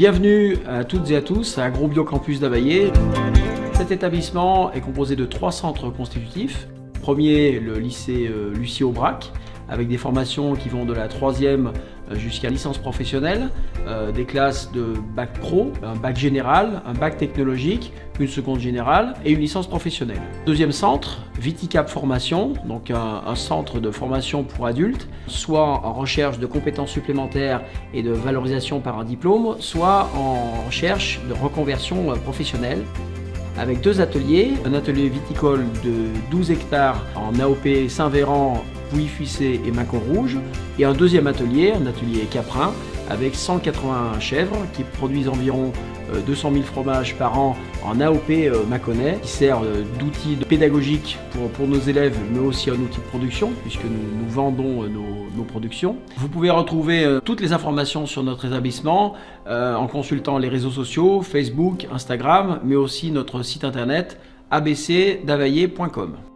Bienvenue à toutes et à tous à AgroBioCampus d'Availlé. Cet établissement est composé de 3 centres constitutifs. Premier, le lycée Lucie Aubrac, avec des formations qui vont de la 3e jusqu'à licence professionnelle, des classes de bac pro, un bac général, un bac technologique, une seconde générale et une licence professionnelle. Deuxième centre, Viticap Formation, donc un centre de formation pour adultes, soit en recherche de compétences supplémentaires et de valorisation par un diplôme, soit en recherche de reconversion professionnelle. Avec 2 ateliers, un atelier viticole de 12 hectares en AOP Saint-Véran, Pouilly-Fuissé et Mâcon Rouge, et un deuxième atelier, un atelier caprin, avec 180 chèvres qui produisent environ 200 000 fromages par an en AOP mâconnais, qui sert d'outil pédagogique pour nos élèves, mais aussi un outil de production, puisque nous vendons nos productions. Vous pouvez retrouver toutes les informations sur notre établissement en consultant les réseaux sociaux, Facebook, Instagram, mais aussi notre site internet abcdavaillé.com.